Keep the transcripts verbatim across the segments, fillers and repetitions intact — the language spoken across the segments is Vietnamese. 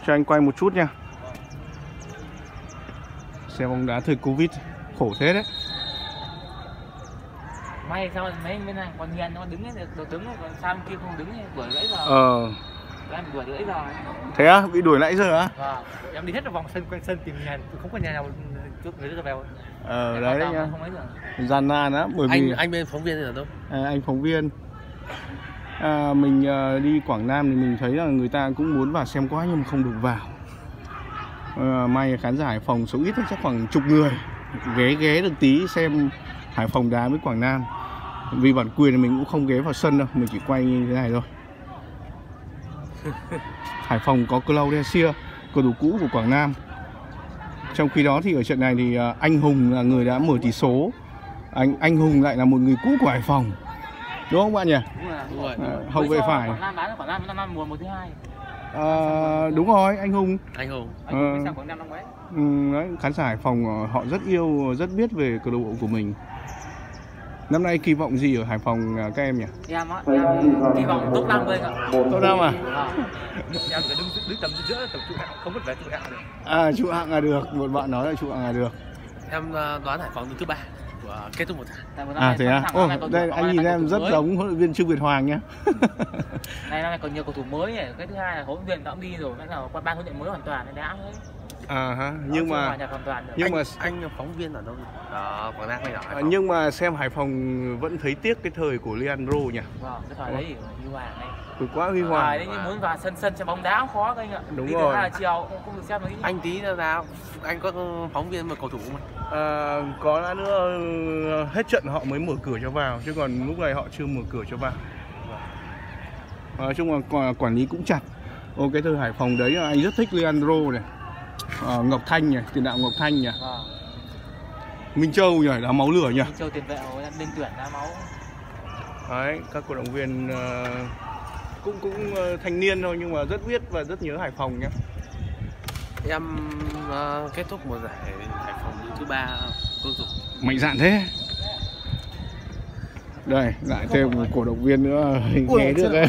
cho anh quay một chút nha. Xem bóng đá thời Covid khổ thế đấy. May sao mấy anh bên này còn Hiền nó đứng ấy, đồ tướng còn sao kia không đứng ấy, đuổi nãy giờ. Ờ. Em đuổi nãy giờ. Thế á, bị đuổi nãy giờ á? Vâng. Em đi hết vòng sân quanh sân tìm Hiền, không có nhà nào chút người ra vào. Ờ đấy đấy nhá. Gian nan á, bởi vì anh anh bên phóng viên ở đâu? À, anh phóng viên. À, mình à, đi Quảng Nam thì mình thấy là người ta cũng muốn vào xem quá nhưng mà không được vào. À, may khán giả Hải Phòng số ít chắc khoảng chục người ghé ghé được tí xem Hải Phòng đá với Quảng Nam. Vì bản quyền thì mình cũng không ghé vào sân đâu, mình chỉ quay như thế này thôi. Hải Phòng có Claudia, cầu thủ cũ của Quảng Nam. Trong khi đó thì ở trận này thì anh Hùng là người đã mở tỷ số. Anh anh Hùng lại là một người cũ của Hải Phòng, đúng không bạn nhỉ? Đúng rồi. À, hậu vệ phải. Quảng Nam bán Quảng Nam năm năm mùa một thứ hai. À, đúng rồi, anh Hùng. Anh Hùng. Anh Hùng sang Quảng Nam năm ngoái. Ừ, đấy, khán giả Hải Phòng họ rất yêu, rất biết về câu lạc bộ của mình. Năm nay kỳ vọng gì ở Hải Phòng các em nhỉ? Em á, em kỳ vọng top năm thôi ạ. Top năm à? Em phải đứng đứng tầm giữa tầm trụ hạng, không vứt về trụ hạng được. À, trụ hạng là được, một bạn nói là trụ hạng là được. Em đoán Hải Phòng đứng thứ ba của kết thúc một tháng. À thế à? Ô, đây anh nhìn em rất giống huấn luyện viên Trương Việt Hoàng nhá. Này năm nay còn nhiều cầu thủ mới ấy. Cái thứ hai là huấn luyện viên đã đi rồi, vẫn là qua ban huấn luyện mới hoàn toàn nên đã thôi. À ha, nhưng mà nhưng mà anh, anh phóng viên ở đâu? Ở Quảng Nam hay ở Hải à, Phòng? nhưng mà xem Hải Phòng vẫn thấy tiếc cái thời của Leandro nhỉ? Vâng, cái thời đấy huy hoàng đấy. Từ quá huy hoàng. Thời đấy nhưng muốn vào sân sân xem bóng đá cũng khó các anh ạ. Đúng đi rồi. Từ hai giờ chiều cũng không được xem mấy. Anh tí là nào? Anh có phóng viên mà cầu thủ mà. À, có lẽ nữa hết trận họ mới mở cửa cho vào, chứ còn lúc này họ chưa mở cửa cho vào. Nói chung là quản lý cũng chặt. Ô, cái thời Hải Phòng đấy anh rất thích Leandro này, à, Ngọc Thanh nhỉ, tiền đạo Ngọc Thanh nhỉ, à. Minh Châu nhỉ, đá máu lửa nhỉ. Minh Châu tiền vệ lên tuyển đá máu. Đấy, các cổ động viên uh, cũng cũng uh, thanh niên thôi nhưng mà rất biết và rất nhớ Hải Phòng nhé. Em uh, kết thúc một giải Hải Phòng đứng thứ ba cầu thủ. Mạnh dạn thế. Đây, lại thêm một cổ động viên nữa nghe được đấy.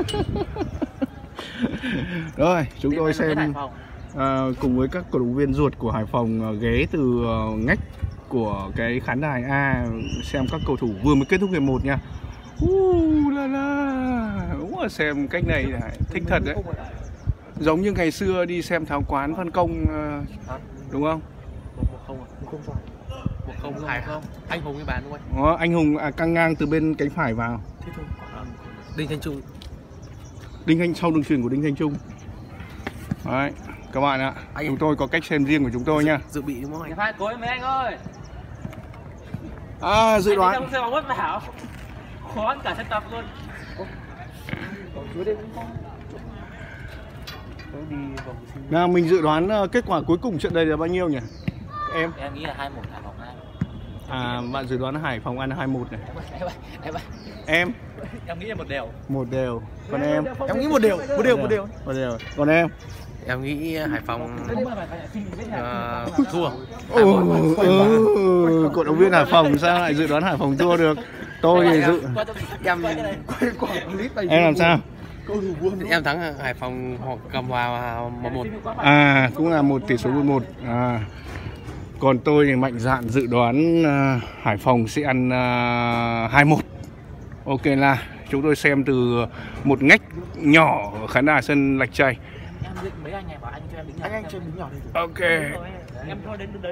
Rồi, chúng tôi xem uh, cùng với các cổ động viên ruột của Hải Phòng uh, ghé từ uh, ngách của cái khán đài A xem các cầu thủ vừa mới kết thúc hiệp một nha. Uh, la la. Đúng là xem cách này là thích thật đấy. Giống như ngày xưa đi xem Tháo Quán Văn Công uh, đúng không? Không không phải. Một không Hải không? Anh Hùng cái bàn đúng không anh? Đó, anh Hùng à, căng ngang từ bên cánh phải vào. Thế thôi. Đinh Thanh Trung. Đinh Thanh sau đường chuyền của Đinh Thanh Trung. Đấy, các bạn ạ, anh chúng tôi có cách xem riêng của chúng tôi nha. Dự bị đúng không anh? Hai cối mấy anh ơi. À, dự đoán. Anh không mất bảo. Khó cả sân tập luôn. Nào mình dự đoán uh, kết quả cuối cùng trận đây là bao nhiêu nhỉ? Em? Em nghĩ là hai một Hải Phòng hai. À, bạn dự đoán Hải Phòng ăn hai một này. Em? Em nghĩ là một đều. Một đều. Còn em? Em nghĩ một đều, một đều, một đều. Một đều. Còn em? Em nghĩ Hải Phòng uh, thua. Ừ, ừ, cổ động viên Hải Phòng sao lại dự đoán Hải Phòng thua được? Tôi thì dự em em làm sao? Em thắng Hải Phòng hoặc cầm hòa một một. À, cũng là một tỷ số một một. À. Còn tôi thì mạnh dạn dự đoán uh, Hải Phòng sẽ ăn uh, hai một. Ok là chúng tôi xem từ một ngách nhỏ ở khán đài sân Lạch Tray. Em định mấy anh này bảo anh cho em đứng nhỏ. Anh anh cho em đứng nhỏ đây. Ok. Em thôi đến